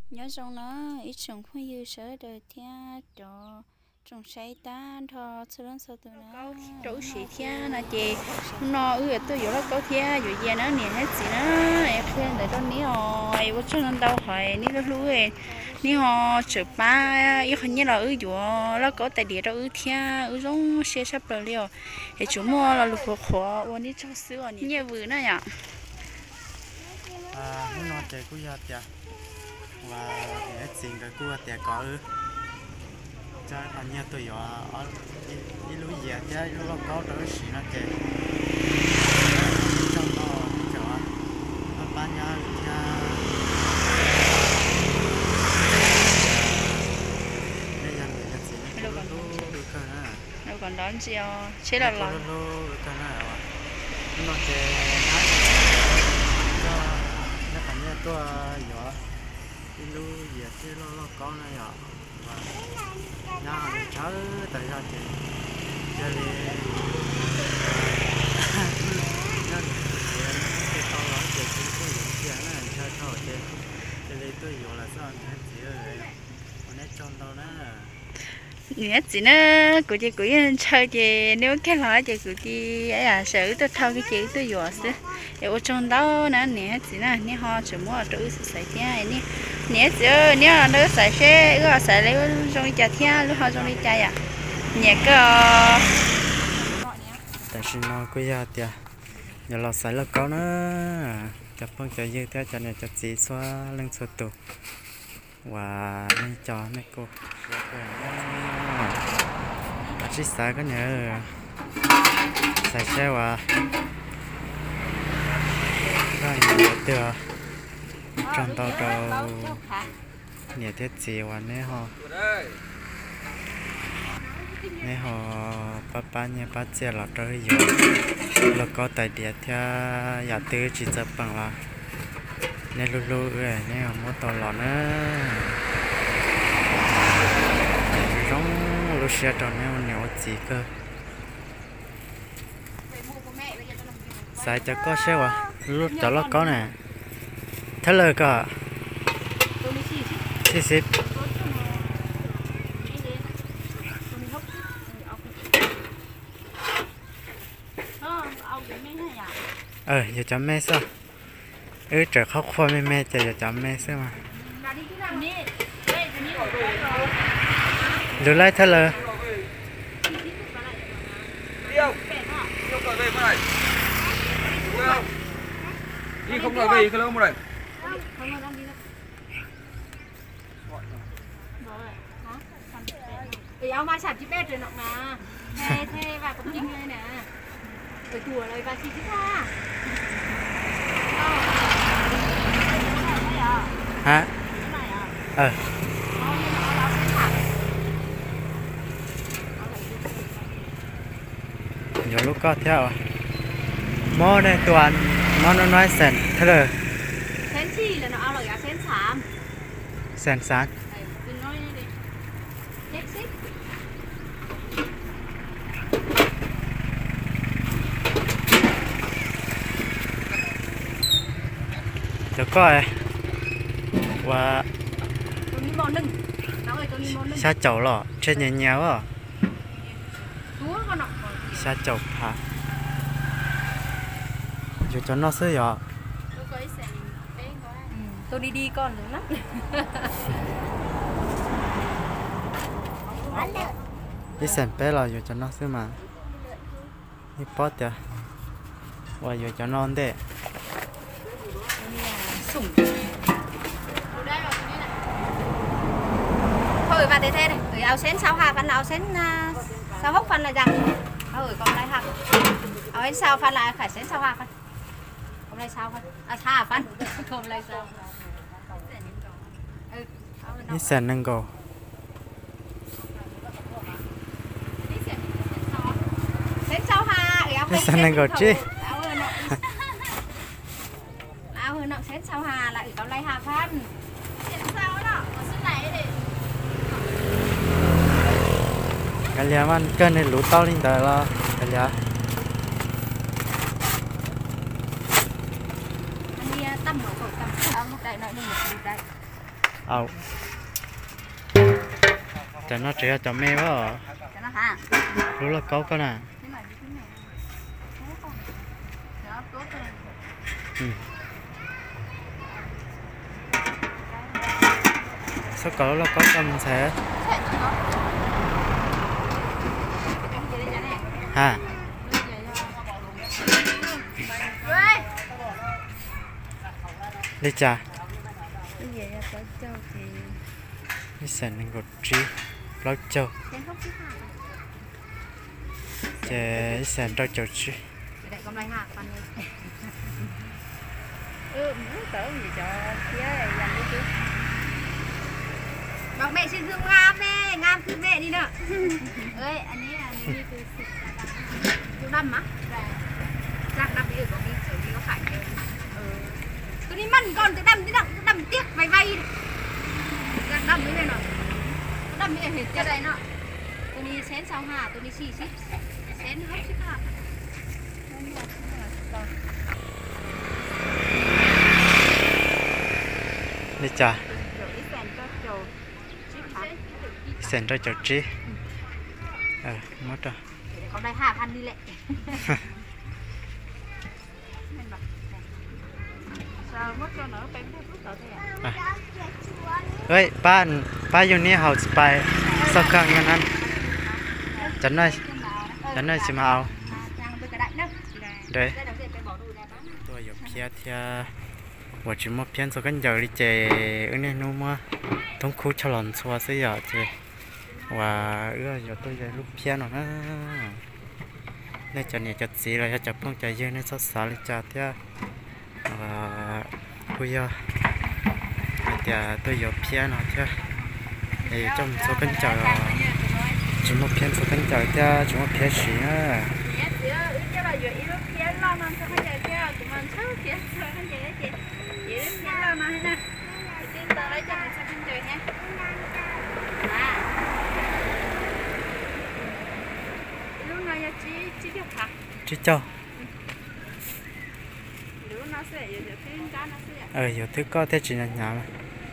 nhớ trong nó ít trồng không dư sở đời thia cho trồng say ta thọ sơ lớn sơ từ nó chỗ sĩ thia là chị nó tôi vô đó có thia vô về nó nè hết gì nó em khen để đó ní rồi bữa trước nó đâu hỏi ní nó lú ấy ní họ chụp ba yêu hình như là vô nó có tại địa đâu thia giống xe sắp rồi liều thì chúng mua là lục khổวันนี้cho sữa nhiều vừa nữa nhở muốn nói chơi cũng giật ya và để xin cái cũng để có cho anh nhớ tôi ở đi lối gì chứ lúc có đỡ xí nó chơi trong đó cho nó bán nhà đây là người ta xin đâu còn đón chiều chế là lò nó chơi cho nó phải nhớ tôi nhỏ đi lối gì chứ nó có này nhỏ nhà mình cháu tại sao chị chơi đi nên cái to lắm chị cũng có những chuyện này chơi thôi chị chơi đi tôi hiểu là sao anh chị ơi còn nét trong đâu đó nghĩa chị nó của chị của chơi chị nếu cái loại chị của chị ấy là sợ tôi thâu cái chị tôi vừa xí ở trong đó nó nghĩa chị nó nghĩa họ chỉ muốn tự xảy thế này nè nghĩa chị ơi nếu là nó xảy xe cái xảy lấy trong đi chả thế lúc họ trong đi chả à nhẹ cơ tại sao nó cứ ra tiệt giờ là xảy là có nó chập phong cho dư theo cho này cho chị xóa lưng xóa tụ và nên cho mấy cô chỉ xài cái nhớ xài xe và cái nhiều tựa trong tàu đầu nhiều thiết gì và nè họ ba nhà ba chia là trời rồi là có tại địa theo nhà tư chỉ tập bằng là nè lu lu rồi nè mua tàu lọ nữa giống lu xe tròn nè nhiều gì cơ xài cho có xe à lúc cho nó có nè thế là cả xí giờ chấm mẹ sao trời khóc khoa mẹ giờ chấm mẹ sao mà rồi lại thế là đi không nói về cái lâu một này thì ông mai sạch chỉ bé rồi nọ mà thế và cũng kinh đây nè rồi chùa này và chị ha hả nhiều lúc có theo mò đây toàn mò nó nói sền thế rồi sén chi là nó ao là sén sám sền sán được coi và xa chậu lọ trên nhà nhà á xa chậu hả rồi cho nó sấy rồi tôi đi con nữa lắm đi xem bé là rồi cho nó sấy mà đi bớt chưa và rồi cho nó đấy thôi và thế này người áo xén sao hà phần áo xén sao hốc phần là rằng rồi còn lại hạt áo xén sao phần lại phải xén sao hà phần hôm nay sao phần hà phần hôm nay sao đi xem nâng cầu xén sao hà đi xem nâng cầu chứ áo hơi nặng xén sao hà lại có lại hà phần xén sao đó ở xứ này để cái liam ăn cân này lú to lên đời lo cái liam anh đi tâm một khẩu tâm một đại nội đi một đại cho nó trẻ cho mẹ quá cho nó hả lúc là có nè sao có là có cầm sẽ ha đi cha đi xem nên gọt trí lót châu chế xem đôi châu trí บอกแม่ชื่อคืองามแม่งามคือแม่นี่เนอะเอ้ยอันนี้คือดูดำมะรักดำนี่ก็มีส่วนที่เขาขายเยอะตัวนี้มันก่อนตัวดำเตี้ยใบรักดำไม่แน่นอนดำไม่เห็นจะได้เนาะตัวนี้เซน25ตัวนี้40เซน65 đi cha xem đôi châu trí mất rồi còn đây 5,000 đi lệ sao mất cho nữa bán phút tự thế à เฮ้ยป้าอยู่นี่เขาไปสักครั้งอย่างนั้นฉันน่าจะมาเอาเด้ตัวอยู่เพียเทียว่าจะมาเพียนสักกันเดี๋ยวดิเจเนี่ยนู้มาต้องคู่ฉลองชัวร์สิอย่าเจว่าอยู่ตัวใหญ่ลูกเพียนหน่อยนะเนี่ยจะเนี่ยจะสีอะไรจะเพิ่งใจเย็นในสักสาลิจาเทียว่าคุยเดี๋ยวตัวอยู่เพียนหน่อยเทียไอ้จมสักกันเดี๋ยวจะมาเพียนสักกันเดี๋ยวเทียจะมาเพียนสีนะchứ cho giờ thứ có thế chỉ là nhà mà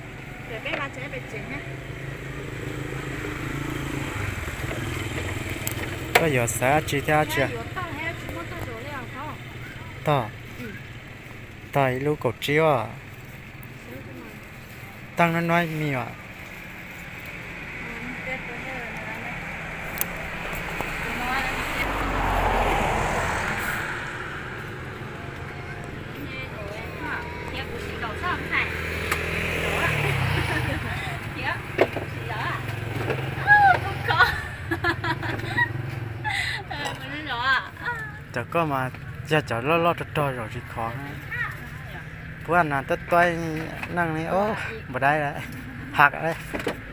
có giờ sẽ chỉ theo chưa to lúc cổ chiếu à tăng nó nói mi à chả có mà giờ chả lo trò rồi thì khó bữa ăn là tất toay năng này ô vào đây đấy hạt ở đây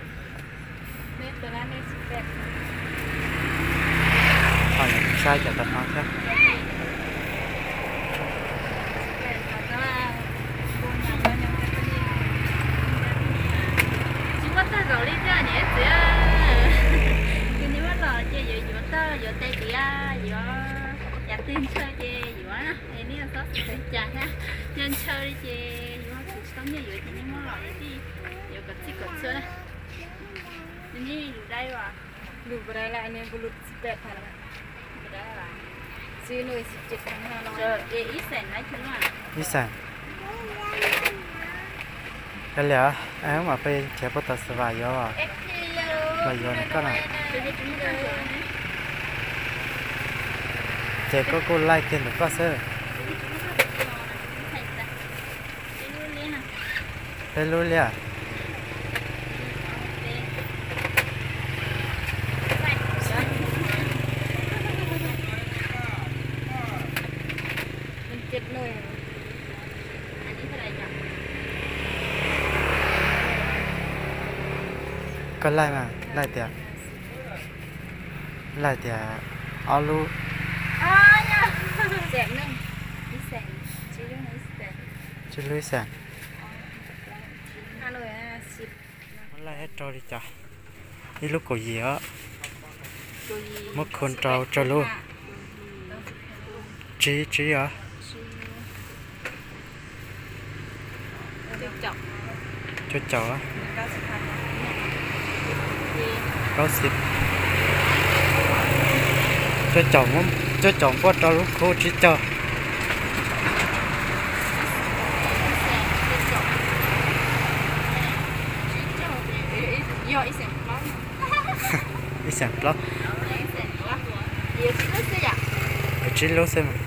thôi sai chả tận nó thế tin chơi chè gì quá nè, em biết là có sự chả ha, nên chơi chè gì quá cũng sống như vậy thì những món loại gì, giờ có chiếc cột xưa này, như đây rồi, lu berala anh em bulu sipet hả, đây là, xí nuôi sipet thằng nào nó, rồi ít sành đấy chứ mà, ít sành, cái lẽ em mà phải chế bắt đầu sử vài giờ, vài giờ này có nào. Chị có cô like kênh được có sơ đây luôn liền chết nuôi có like mà like tiền alu sẹn nưng đi sẹn chỉ lúc này sẹn chứ lưới sàn anh ơi xịt lại hết trâu đi chả đi lúc cổ gì á mất con trâu luôn trí á cho chó á 90 cho chó có cho lúc khô chỉ cho ít sản lắm chỉ lúc xem mà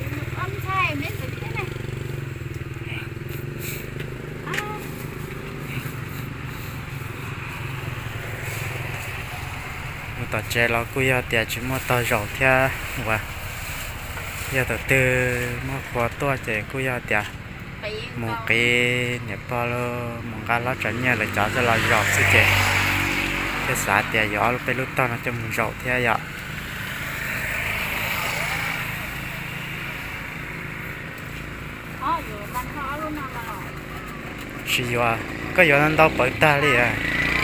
tao chơi lo cúi giờ tiệt chỉ mua tao rau thia và giờ tao từ mua khoa to chơi cúi giờ tiệt một cái nếp bao một cái lá trắng nhẹ là chọn cho là rau xí chơi cái xả tiệt gió lúcไปlúc tao nó cho một rau thia vậy chỉ giờ có giờ nó đâu bởi ta đi à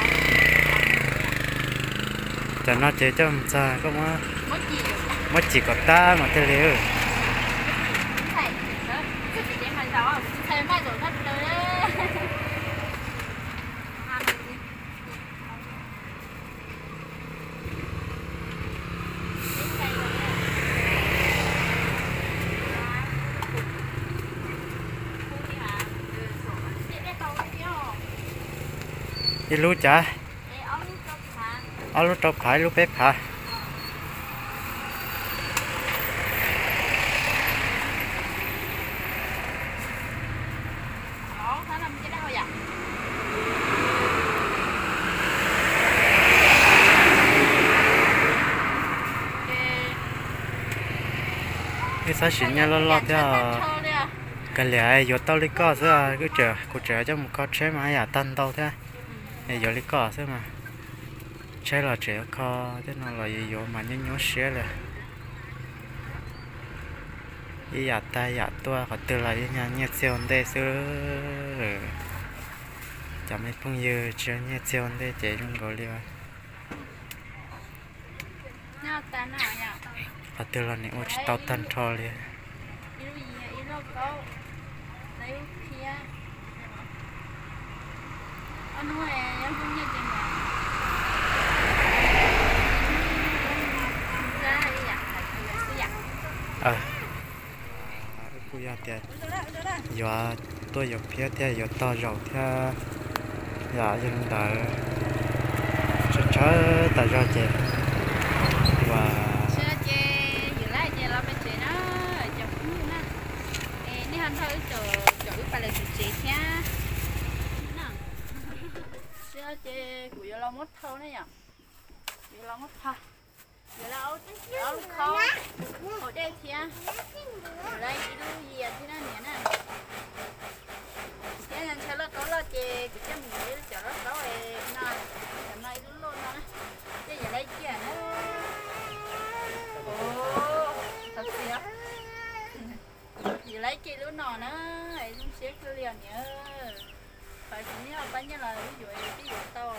cho nó chơi cho mình sao có mất chỉ có ta mà thế liệu đi lú chả lúc trâu phải lúc bếp hả cái sao xịn nha lo theo cái lẽ giờ tao lấy cỏ chứ cái chờ cho một con chế mà ya tan tao thế này giờ lấy cỏ chứ mà chế là trẻ co thế nào là giờ mà nhớ xé là ý ya tay ya tua họ từ lại nhà nhét xe đây xưa chả mấy phong giờ chơi nhét xe đây chạy trong gọi liền họ từ là này ôi tao tan trò liền cú ya tiệt giờ tôi giờ phía tiệt giờ to rộng theo giờ dân tại chớ tại ra chè và chơi của giờ lo mất thâu đấy nhở giờ lo mất thâu giờ lo áo khâu ở đây thì ở đây đi đâu gì thì nó nhẹ nè cái này sẽ là có lo chơi cái chân mình cho nó có nè hôm nay đúng luôn đó cái giờ đây kia nó ồ thật xịn giờ lấy kia lúc nào nữa ấy cũng xếp cái liền nhớ phải chỉ nhớ bao nhiêu là ví dụ tao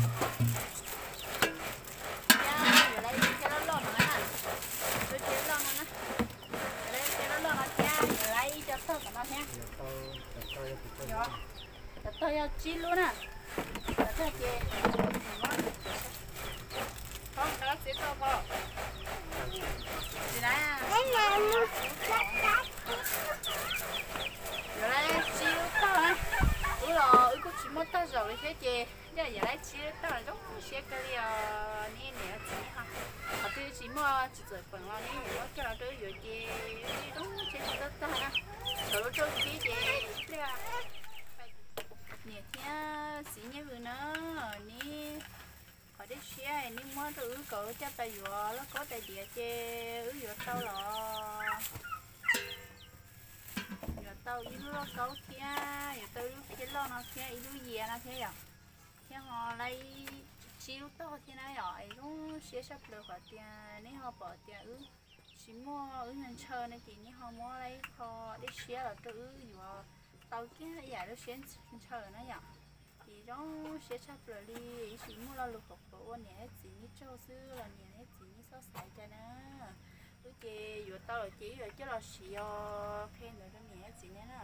nha giờ lấy cái đó lo nữa nè tôi chế lo nữa lấy cái đó lo nữa nha giờ lấy cho tao cả nó nha rồi tao chi luôn nè tao chế không tao sẽ tao vào gì đấy giờ lấy chi tao này rồi có chỉ mất tao rồi thế chị giờ lấy chi tao là giống xe cái nè nè chị ha họ tôi chỉ mua chỉ rồi phần lo nè nó cho nó tới rồi chị đúng chị tao ha rồi cho chị nè thế xí nhớ vừa nó nè họ đi xe nè mua từ cỡ cho tay vừa nó có tay địa chị vừa tao là tao ý nó cấu kia, giờ tao cái lo nó kia ý nó gì nó thế à? Thế họ lấy chiếu tao thế này rồi, nó sẽ sắp được họ tiền, nếu họ bỏ tiền chỉ mua nhân chơi này thì nếu họ mua lấy họ để xe là tự vừa tao kia giờ nó sẽ chơi nó vậy, thì nó sẽ sắp được đi, chỉ mua là lục học của nhẹ chỉ như châu xưa là nhẹ chỉ như sao xài cho nó. Chị vừa tao là chỉ rồi chứ là xì khen rồi đó nhẹ chị nhé nè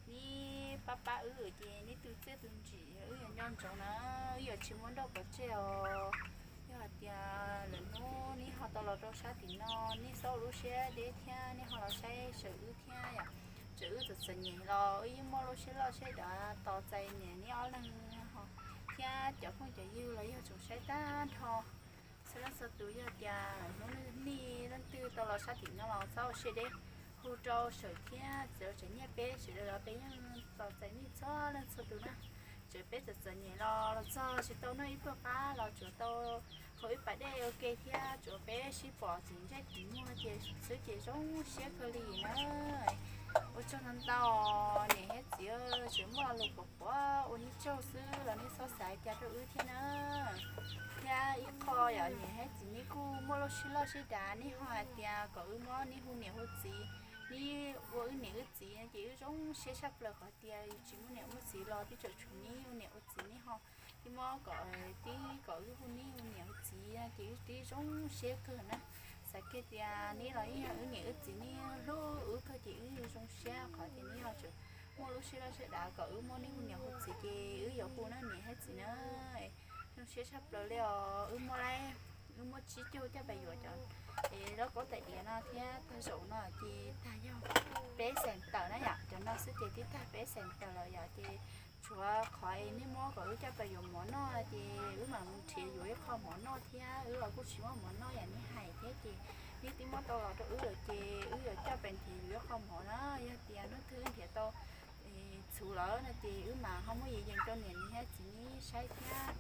ní papa ở chị ní từ chết từ chị ở nhân trong nó giờ chỉ muốn đâu có treo giờ thì lần nó ní họ tao lo đâu sát thì nó ní sau lúc xe để theo ní họ sẽ xử theo ya chữ từ sinh nhỉ lo ý mua lo xe đã tao chạy nhỉ ní ở lần họ theo chợ không chạy dư lấy họ chủ xe ta thôi sau đó sau tuổi giờ thì nó ní lần từ tao lo sát thì nó lo sau xe đấy hỗ trợ sở kia giờ chỉ nhẹ bé chỉ là bé tao chạy ní cho lên sau tuổi đó chỉ bé từ giờ nhẹ lo cho chỉ tao nói ít bữa lo chỗ tao khỏi phải đây ok thì chỗ bé chỉ bỏ tiền ra chỉ mua tiền sữa chỉ giống xe cơ lì nữa ôi cho nên tao nè hết chỉ chỉ mua lục bọc quá ôi ní châu sư là ní so sánh cho đỡ thế nữa nhà ít kho giờ nè hết chỉ ní cu mua lo xí đá ní hoa tiền có mua ní hu nè hu gì ní với nè hu gì chỉ giống xe sắp là có tiền chỉ mua nè hu gì lo tí chỗ chúng ní hu nè hu gì ní hoa tí mò có tí có cái hu ní hu nè hu gì chỉ tí giống xe cơ nè sẽ cái tiền ní là ý ở nè hu gì ní lú ở cơ chỉ giống xe có tiền ní họ chịu mua lúc xe là sẽ đã có mua ní hu nè hu gì thì ở giờ hu nó nè hết gì nữa trong xe sắp là leo mua đây mua chỉ cho bà vừa chọn thì nó có tại địa nó thế tôi dụ nó thì ta nhau bé sèn tờ nó nhở cho nó sẽ thì ta bé sèn tờ là giờ thì chúa khỏi nếu mua có cho bà dùng món nó thì mà thì rồi không món nó thế là cũng chỉ món nó vậy như hay thế thì nếu tí món to là tôi rồi thì rồi cho bạn thì rồi không món nó thì nó thương thì tôi chủ lỡ này thì mà không có gì dành cho nền hết chỉ sai thế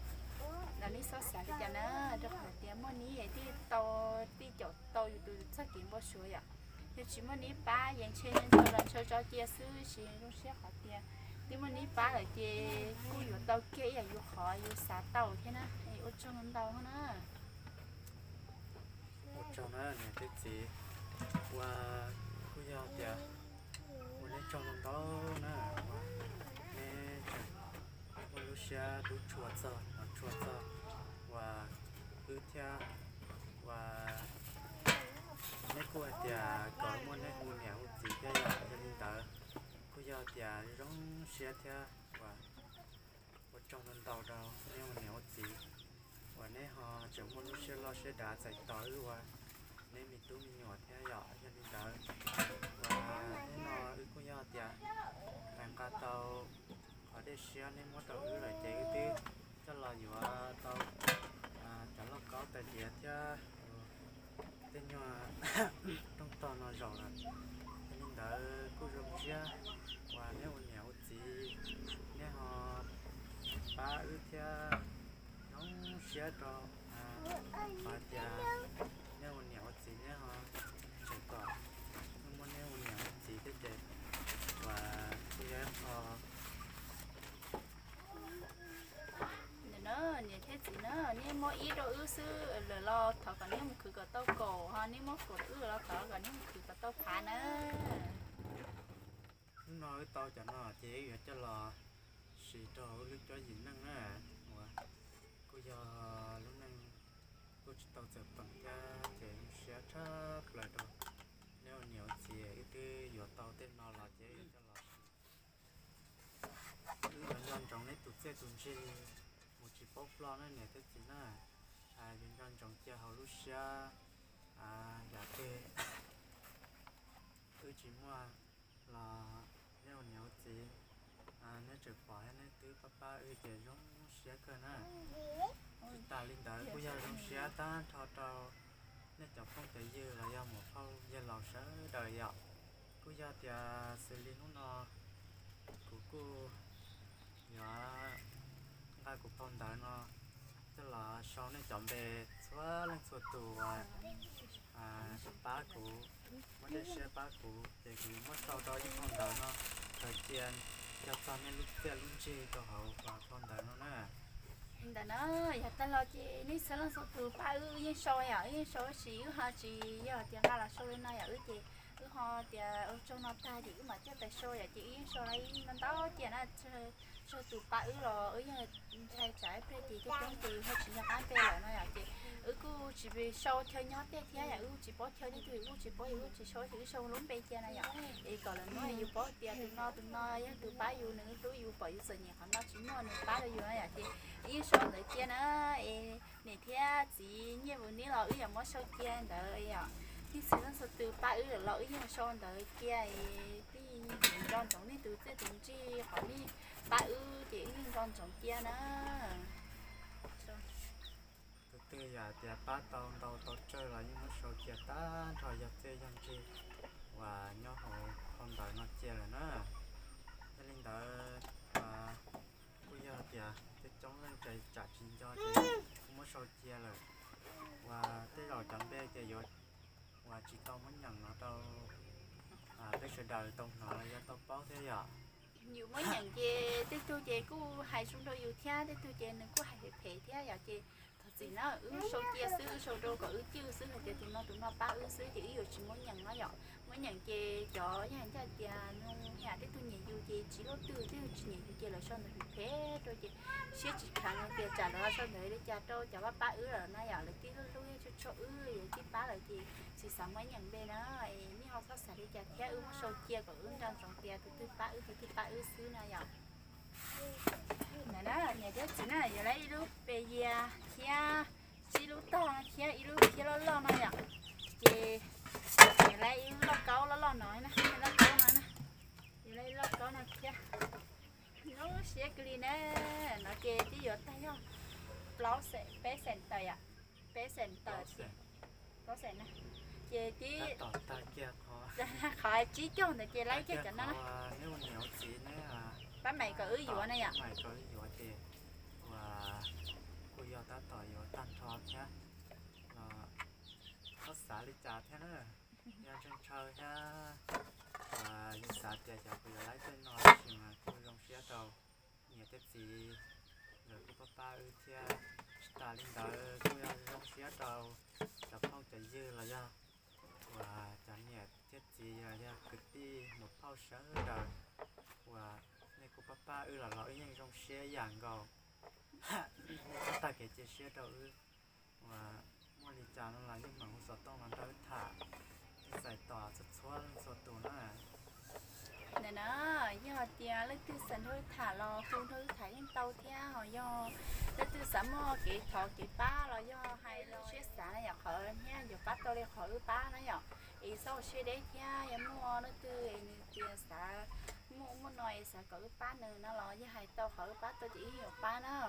là lý do sao cho nó được hỏi tiền mua ní vậy thì tàu đi chỗ tàu từ sát kiến bao số vậy thì chỉ mua ní ba dành trên cho lần cho chia sứ chỉ lúc sẽ hỏi tiền thì mua ní ba là thì cứอยู่tàu kia làอยู่hỏiอยู่xả tàu thế nè thì ở trong nó tàu nữa trong nó nè cái gì qua cứ giao tiền qua lấy trong nó đó nè nè qua lúc xe đủ chuột rồi và cứ theo và mấy cô thì có muốn lấy mua nhà một gì thế là cho nên tớ cô giao thì giống xe theo và ở trong lần đầu đâu nếu mà nhiều gì và nếu họ chẳng muốn lúc xe lo xe đá chạy tới và nếu mình tú mình nhỏ theo dõi cho nên tớ và nếu nó cô giao thì bạn cả tàu ở đây xe nên muốn tàu ư lại chạy cái cho là dù tao chẳng là có tại vì theo tên nhỏ trong tàu nó rõ là nên đã cứ rộng chia và nếu mà nhiều gì nếu họ ba ư theo nóng xe cho và thì nếu mà nhiều gì nếu họ chỉ có nhưng mà nếu mà nhiều gì thế thì và thì họ nó như thế gì nó nếu mua ít đồ ư sư là lo thọ còn nếu mà cứ có tao cổ ha nếu mua cổ ư lo thọ còn nếu mà cứ có tao phá nữa nói tao cho nó chế cho là xì trâu lúc cho gì năng á cô giờ lúc năng cô chỉ tao sẽ bằng ra chế sẽ chấp lại đâu nếu nhiều gì cái giờ tao tên nó là chế cho là lần trong này tụt xe tụt xe một chỉ bóc lo này thế gì nè bên trong trồng chia hậu lúc xa giả kê tôi chỉ mua là nếu nhiều gì nếu trực khỏi nếu tứ papa ơi chỉ giống xe cơ nè ta linh đợi bây giờ giống xe ta thọ trâu nếu chọc không thể dư là do một phao do lò sớ đời dọc bây giờ thì xử lý nó của cô nhỏ ai cũng phong đợi nó tức là sau này chọn về xóa lên số tù bá cũ mới để xe bá cũ thì cứ mất sau đó những phong đợi nó thời gian cho sau này lúc kia lúc chi cho hậu và phong đợi nó nè hiện tại nó giờ ta lo chị ní sẽ là số từ ba ư yên soi à yên soi xíu ha chị giờ tiền ra là soi lên này ở chị họ thì ở trong nó ta thì mà chắc tại soi à chị yên soi này nó đó chị nó soi từ ba ư rồi ở như thay trái pe thì cái tiếng từ hơi chỉ là cái pe rồi nó à chị cô chỉ bị sâu theo nhót thế thế ya chỉ bỏ theo đi tụi chỉ bỏ chỉ sâu thì sâu lún bây giờ này ya thì còn là nói bỏ tiền tụi nó ya tụi bá yêu nữa tụi yêu bỏ yêu sợ nhỉ họ nó chỉ nói nữa bá yêu này ya thì yêu sâu nữa kia nữa này thế chỉ như vừa nãy là yêu mất sâu kia đợi ya thì sự nó sẽ từ bá yêu là yêu sâu đợi kia thì con giống như từ từ chi họ đi bá yêu thì con giống kia nữa từ giờ thì ba tàu chơi là những số chia tan rồi giờ chơi dân chi và nhau họ con đợi nó chia rồi nữa cho nên đợi và bây giờ thì cái chống lên chạy trả chín cho thì không có số chia rồi và tới rồi chọn bê thì rồi và chỉ tao muốn nhận nó tao cái sự đời tao nó là do tao báo thế giờ nhiều mấy nhận về tới tôi về cũng hay xuống đôi yêu theo tới tôi về nó cũng hay phải theo giờ về gì nó số chia xứ số đô có chưa xứ thì tụi nó ba xứ thì yêu chỉ muốn nhận nó dọn muốn nhận chè chó nhà cha cha nông nhà cái tôi nhảy dù chè chỉ có từ chứ chỉ nhảy dù chè là sao mình thế rồi chè xí chỉ khăn tiền trả đó sao người để trả đâu trả ba rồi nó dọn lại tí lúc cho rồi tí ba lại thì sáng mấy nhận bên đó như họ sắp xả đi trả theo số chia có trong trong tiền từ ba thì ba xứ nó dọn này đó là nhà chết chỉ là giờ lấy đi lúc về nhà kia chỉ lúc to kia lúc kia lo lo này ạ chị lấy lo câu lo nói nè lo câu nói nè chị lấy lo câu này kia nó sẽ cái nè nó kia tí giờ tay không lo sẽ bé sền tơi ạ bé sền tơi lo sền nè chị tí khỏi chỉ cho để chị lấy cái cho nó nếu mà nhiều chị nè bác mày có ứ dụa này ạ mày có ứ dụa thì và cô yêu ta tỏi dụa tan thọt nhá nó xả đi trà thế nữa nhà chân chơi nhá và như xả tiền cho cô lấy tên nó thì mà cô dùng xe đầu nhiều tết gì rồi cô papa ư chia ta lên đó cô dùng xe đầu tập phong chạy dư là do và chẳng nhẹ tết gì là do cực đi một phao sáng đời và cô papa là lỗi nhân trong xe dạng gầu ta kể chia xe đầu và mua đi chả nó là những mảng sọt tông nó tới thả giải tỏa sọt xóa sọt tủ nó nè nó do tia lấy từ sân hơi thả lò phun hơi thả những tàu theo họ do lấy từ sắm mò kỹ thọ kỹ ba là do hay lo xe xả này nhở khỏi nha giờ bắt tôi đi khỏi ba nó nhở ý sau xe đấy nha em mua nó từ tia xả mua nói xả khỏi ba nữa nó lo với hai tàu khỏi ba tôi chỉ hiểu ba nó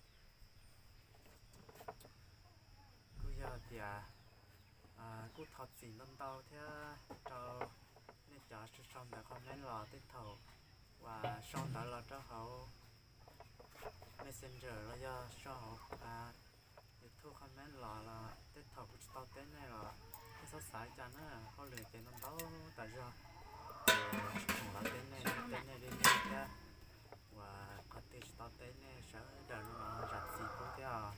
cứ giờ thì cứ thọt gì lên tàu theo cho nên cho sự xong đã không lấy lò tới thầu và xong đã là cho họ messenger là do cho họ thu comment lò là tới thầu của tao tới này là cái số sải cho nó có lừa tiền lên tàu tại do là tới này đến đây và có tiền tao tới này sẽ đợi nó giặt gì cũng thế à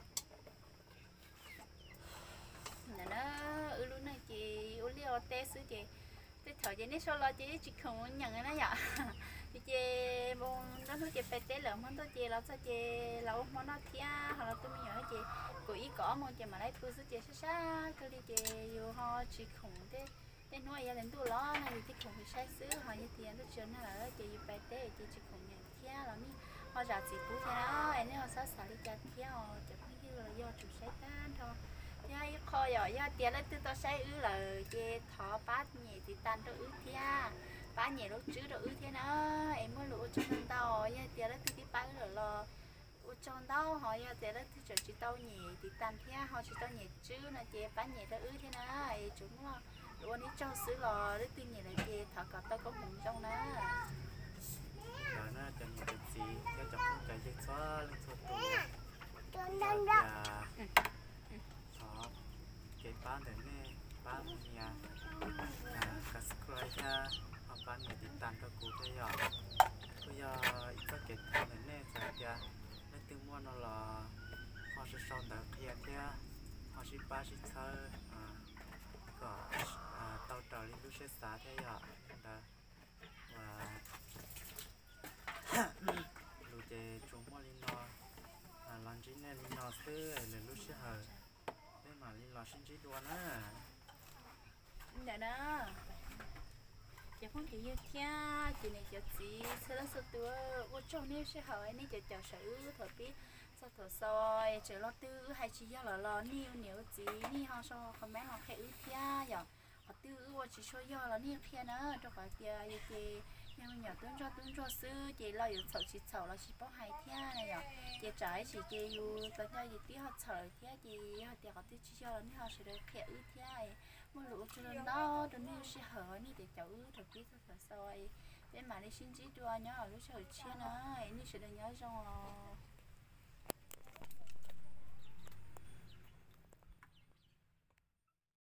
nè nó luôn này chị u liu test chứ chị cái thời gian này sau lo chị không nhận cái này nhở thì chị bon nó nói chị phải test lợn món tôi chị là sao chị lâu món nó thia hoặc là tôi mới nhớ chị của ý có món chị mà lấy bữa chị xa cái đi chị yêu ho chị không thế thế nói gia đình tôi lo này thì không phải sai xứ họ như tiền tôi chưa nó là chị phải test chị không nhận thia là mi họ giả chị cũng thế đó em nếu họ sao xả đi chặt thia họ chỉ không biết là do chủ sai tan thôi ya kho rồi ya tiền lấy từ tao xây ứ là về thọ bát nhẹ thì tan cho ứ thia bát nhẹ lúc trước rồi ứ thế nó em mới lụa cho nên tao ya tiền lấy từ cái bát rồi lo u cho tao họ ya tiền lấy từ chỗ chỉ tao nhẹ thì tan thia họ chỉ tao nhẹ chứ là về bát nhẹ rồi ứ thế nó ai chúng lo lụa đi cho xứ lò lấy từ nhẹ là về thọ cả tao có mùng trong nó rồi nó chẳng được gì theo chồng không chạy dây xóa lên số tù cái bán để nè bán nhà cái square ha họ bán nhàติด tามcho cụ thế giờ bây giờ có cái thằng này nè sẽ giờ nó tiêu mua nó là họ sẽ sau đó kia thế họ sẽ bán sẽ chơi có tàu trở lên lúc sẽ xả thế giờ đó và lúc chơi chúng mua lên nó làm gì nên nó sẽ lên lúc sẽ hở mà đi lo sinh trí đua nữa đã đó giờ không chỉ như thế chị này giờ chị sẽ là số tuổi ô trong này sẽ hỏi này giờ chờ sự thời biết sao thở soi chờ lo tư hay chỉ do là lo nhiều nếu chị ni họ so còn mấy họ khẽ ứ thia giờ họ tư ô chỉ số do là nhiều kia nữa cho khỏi kia như chị nhưng mà nhỏ tuấn cho sư chị loอยู่chỉ sầu là chỉ bỏ hai thia này giờ chị trái chỉ chịอยู่ตอนนี้chị họ sầu thia chị họ thì họ tư chỉ do là ni họ sẽ được khẽ ứ thia mà lũ cho nên đó tụi mình sẽ hở ni để cháu ứ thật biết thật soi để mà đi xin chỉ đua nhớ ở lúc trời chia nó ni sẽ được nhớ trong